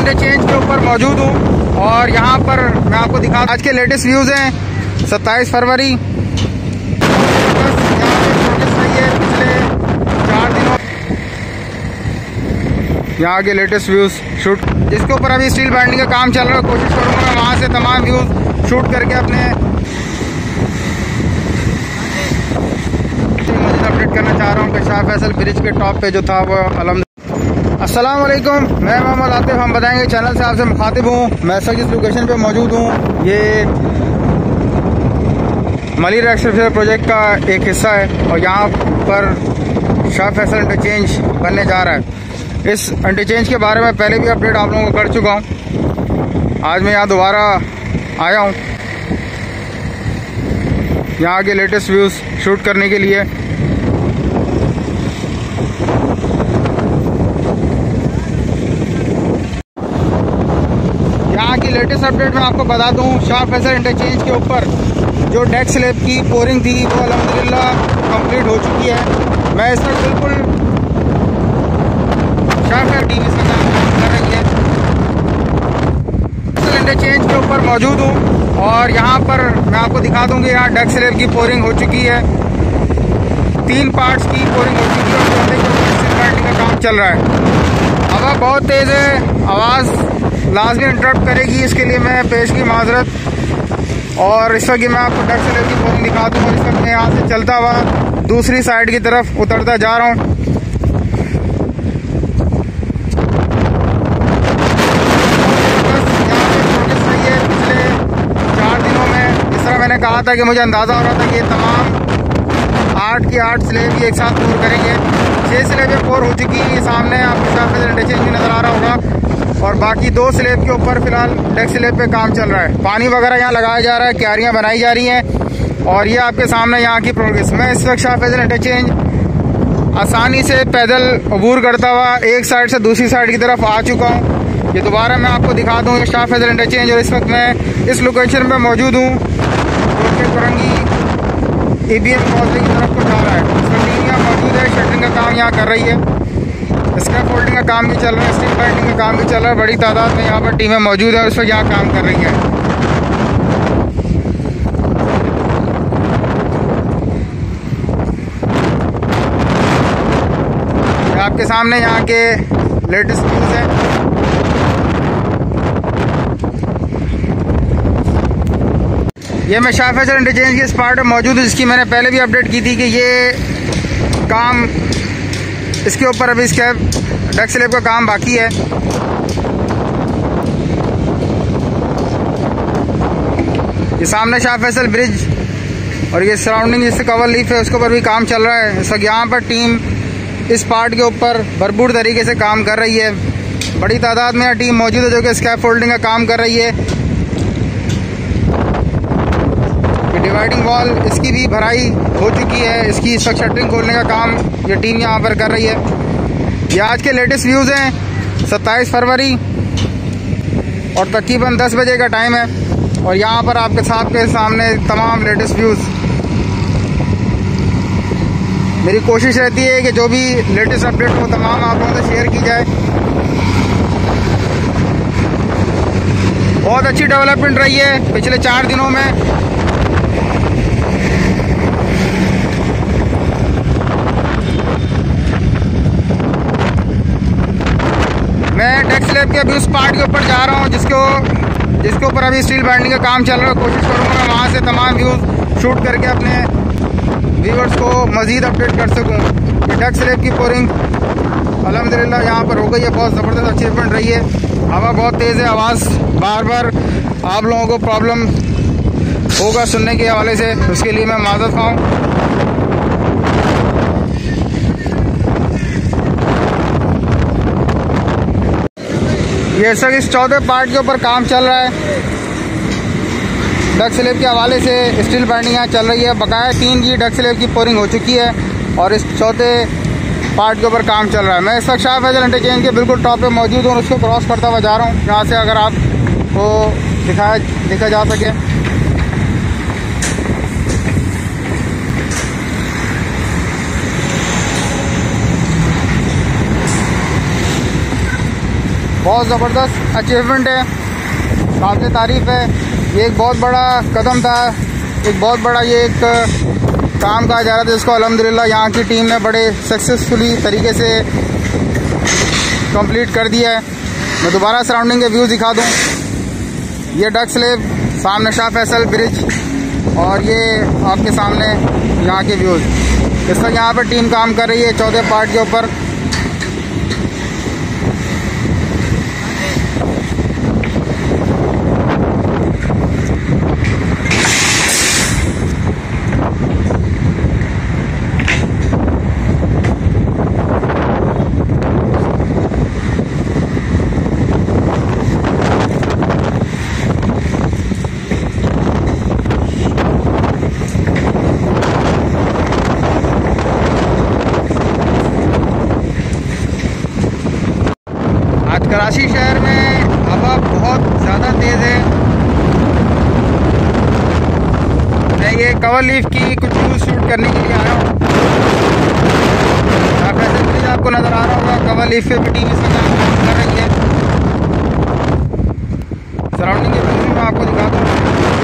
Interchange के ऊपर मौजूद हूँ और यहाँ पर मैं आपको दिखा आज के लेटेस्ट व्यूज़ हैं 27 फरवरी। यहाँ के लेटेस्ट व्यूज शूट जिसके ऊपर अभी स्टील बाइंडिंग का काम चल रहा है। कोशिश करूंगा मैं वहाँ से तमाम व्यूज शूट करके अपने मजीद अपडेट करना चाह रहा हूँ कि शाह फैसल ब्रिज के टॉप पे जो था वो अस्सलाम वालेकुम, मैं मोहम्मद आतिफ। हम बताएंगे चैनल से आपसे मुखातिब हूँ। मैं सर जिस लोकेशन पे मौजूद हूँ ये मलिर एक्सप्रेस प्रोजेक्ट का एक हिस्सा है और यहाँ पर शाह फैसल इंटरचेंज बनने जा रहा है। इस इंटरचेंज के बारे में पहले भी अपडेट आप लोगों को कर चुका हूँ। आज मैं यहाँ दोबारा आया हूँ यहाँ के लेटेस्ट व्यूज़ शूट करने के लिए। यहाँ की लेटेस्ट अपडेट मैं आपको बता दूँ, शाह फैसल इंटरचेंज के ऊपर जो डेक स्लैब की पोरिंग थी वो अल्हम्दुलिल्लाह कंप्लीट हो चुकी है। मैं इस वक्त बिल्कुल टीम इसका काम कर रही है। इंटरचेंज के ऊपर मौजूद हूँ और यहाँ पर मैं आपको दिखा दूँगी यहाँ डेक स्लैब की पोरिंग हो चुकी है। 3 पार्ट्स की पोरिंग हो चुकी है और का काम चल रहा है। हवा बहुत तेज़ है, आवाज़ लाजमी इंटरप्ट करेगी, इसके लिए मैं पेश की माजरत। और इस वक्त मैं आपको डेक स्लैब की पोरिंग दिखा दूँ और इस वक्त मैं यहाँ से चलता हुआ दूसरी साइड की तरफ उतरता जा रहा हूँ। मैंने कहा था कि मुझे अंदाज़ा हो रहा था कि ये तमाम 8 की 8 स्लेब ही एक साथ पूर करेंगे। 6 स्लेबें पूर हो चुकी हैं। सामने आपको शाह फैसल इंटरचेंज भी नज़र आ रहा होगा और बाकी 2 स्लेब के ऊपर फिलहाल डेक स्लेब पे काम चल रहा है। पानी वगैरह यहाँ लगाया जा रहा है, क्यारियाँ बनाई जा रही हैं और ये आपके सामने यहाँ की प्रोग्रेस। मैं इस वक्त शाह फैसल इंटरचेंज आसानी से पैदल अबूर करता हुआ एक साइड से दूसरी साइड की तरफ आ चुका हूँ। ये दोबारा मैं आपको दिखा दूँ ये शाह फैसल इंटरचेंज और इस वक्त मैं इस लोकेशन पर मौजूद हूँ फरंगी EBM क्रॉसिंग की तरफ को जा रहा है। इसमें टीम यहाँ मौजूद है, शटरिंग का काम यहाँ कर रही है, स्क्रैप फोल्डिंग का काम भी चल रहा है, स्टील बाइंडिंग का काम भी चल रहा है। बड़ी तादाद में यहाँ पर टीमें मौजूद है और इस वक्त यहाँ काम कर रही है। आपके सामने यहाँ के लेटेस्ट न्यूज़ है। ये मैं शाह फैसल इंटरचेंज के इस पार्ट में मौजूद हूँ जिसकी मैंने पहले भी अपडेट की थी कि ये काम इसके ऊपर अभी स्क्रैप डेक स्लैब का काम बाकी है। ये सामने शाह फैसल ब्रिज और ये सराउंडिंग जिससे कवर लीफ है उसके ऊपर भी काम चल रहा है। इस वक्त यहाँ पर टीम इस पार्ट के ऊपर भरपूर तरीके से काम कर रही है। बड़ी तादाद में यहाँ टीम मौजूद है जो कि स्क्रैप फोल्डिंग का काम कर रही है। डिवाइडिंग वॉल इसकी भी भराई हो चुकी है, इसकी इस वक्त शटरिंग खोलने का काम ये टीम यहाँ पर कर रही है। ये आज के लेटेस्ट व्यूज़ हैं 27 फरवरी और तकरीबन 10 बजे का टाइम है और यहाँ पर आपके साथ के सामने तमाम लेटेस्ट व्यूज़। मेरी कोशिश रहती है कि जो भी लेटेस्ट अपडेट हो तमाम आप लोगों से शेयर की जाए। बहुत अच्छी डेवलपमेंट रही है पिछले 4 दिनों में। मैं डेक स्लैब के अभी उस पार्ट के ऊपर जा रहा हूँ जिसके ऊपर अभी स्टील बाइंडिंग का काम चल रहा है। कोशिश करूँगा मैं वहाँ से तमाम व्यूज़ शूट करके अपने व्यूअर्स को मज़ीद अपडेट कर सकूँ। ये डेक स्लैब की पोरिंग अल्हम्दुलिल्लाह यहाँ पर हो गई है, बहुत ज़बरदस्त अचीवमेंट रही है। हवा बहुत तेज़ है, आवाज़ बार बार आप लोगों को प्रॉब्लम होगा सुनने के हवाले से, उसके लिए मैं माज़रत खाऊँ। ये सर इस 14 पार्ट के ऊपर काम चल रहा है। डेक स्लैब के हवाले से स्टील बाइंडिंग यहाँ चल रही है। बकाया 3 की डेक स्लैब की पोरिंग हो चुकी है और इस 4 पार्ट के ऊपर काम चल रहा है। मैं इस वक्त शाह फैसल इंटरचेंज के बिल्कुल टॉप पे मौजूद हूँ और उसको क्रॉस करता हुआ जा रहा हूँ यहाँ से, अगर आपको दिखा जा सके। बहुत ज़बरदस्त अचीवमेंट है, काबिल तारीफ़ है। ये एक बहुत बड़ा कदम था, एक बहुत बड़ा ये एक काम कहा जा रहा था जिसको अल्हम्दुलिल्लाह यहाँ की टीम ने बड़े सक्सेसफुली तरीके से कंप्लीट कर दिया है। मैं दोबारा सराउंडिंग के व्यूज़ दिखा दूँ। ये डक स्लेब, सामने शाह फैसल ब्रिज, और ये आपके सामने यहाँ के व्यूज़। इस वक्त यहाँ पर टीम काम कर रही है 14 पार्ट के ऊपर। आज कराची शहर में हवा बहुत ज़्यादा तेज़ है। मैं ये कवर लीफ की कुछ न्यूज़ शूट करने के लिए आया हूँ। आपको नज़र आ रहा होगा, कवर लीफ पे भी टीम इस वक्त काम कर रही है। सराउंडिंग के व्यू में आपको दिखाता हूँ।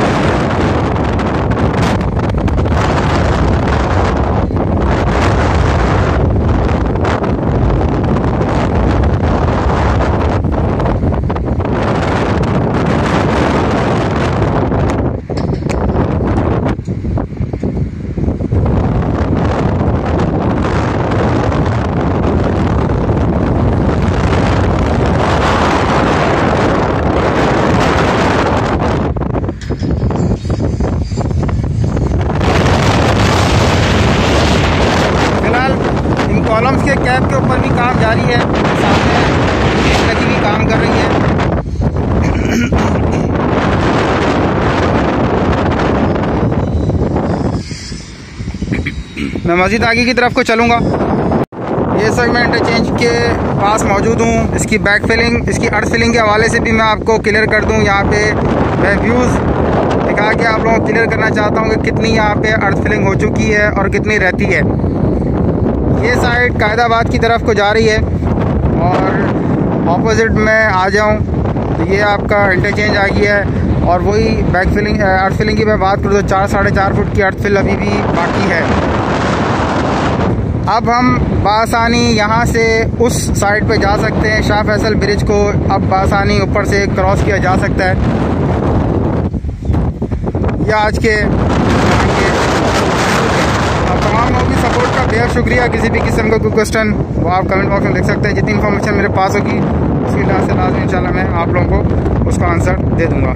कॉलम्स के कैप के ऊपर भी काम जारी है, सामने लगी भी काम कर रही है। मैं मज़ीद आगे की तरफ को चलूँगा। ये सर मैं इंटरचेंज के पास मौजूद हूँ। इसकी बैक फिलिंग, इसकी अर्थ फिलिंग के हवाले से भी मैं आपको क्लियर कर दूँ। यहाँ पे मैं व्यूज़ दिखा के आप लोगों को क्लियर करना चाहता हूँ कि कितनी यहाँ पे अर्थ फिलिंग हो चुकी है और कितनी रहती है। ये साइड कायदाबाद की तरफ को जा रही है और ऑपोजिट में आ जाऊं तो ये आपका इंटरचेंज आ गया है। और वही बैक फिलिंग, अर्थ फिलिंग की मैं बात करूँ तो 4-4.5 फुट की अर्थ फिल अभी भी बाकी है। अब हम बासानी यहाँ से उस साइड पे जा सकते हैं। शाह फैसल ब्रिज को अब बासानी ऊपर से क्रॉस किया जा सकता है। यह आज के तमाम लोगों की सपोर्ट का बेहद शुक्रिया। किसी भी किस्म का कोई क्वेश्चन वो आप कमेंट बॉक्स में लिख सकते हैं। जितनी इन्फॉर्मेशन मेरे पास होगी उसकी लिहाज से लाजमी इंशाल्लाह मैं आप लोगों को उसका आंसर दे दूंगा।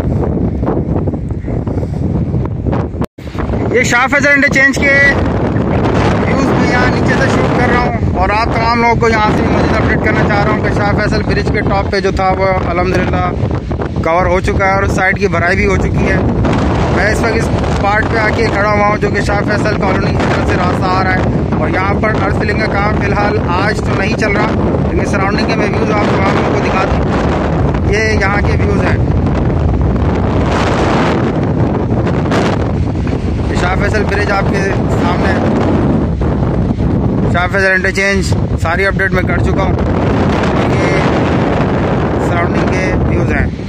ये शाह फैसल इंटरचेंज के व्यूज़ में यहाँ नीचे से शूट कर रहा हूँ और आप तमाम लोगों को यहाँ से मज़ीद अपडेट करना चाह रहा हूँ कि शाह फैसल ब्रिज के टॉप पे जो था वो अल्हम्दुलिल्लाह कवर हो चुका है और उस साइड की भराई भी हो चुकी है। मैं इस वक्त इस पार्ट पे आके खड़ा हुआ हूँ जो कि शाह फैसल कॉलोनी की तरफ से रास्ता आ रहा है और यहाँ पर अर्थ फिलिंग का काम फिलहाल आज तो नहीं चल रहा, लेकिन सराउंडिंग के मैं व्यूज़ आप तमाम लोगों को दिखा दूँ। ये यहाँ के व्यूज़ हैं। शाह फैसल ब्रिज आपके सामने, शाह फैसल इंटरचेंज सारी अपडेट मैं कर चुका हूँ। ये सराउंडिंग के व्यूज़ हैं।